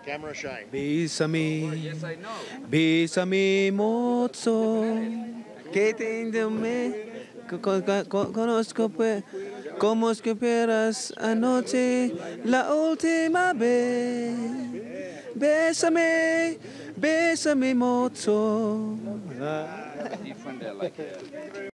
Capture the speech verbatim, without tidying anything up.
Camera shy. Bésame, bésame mucho, que te me co- co- co- conozco pues, como es que esperas anoche la última vez. Bésame, bésame mucho.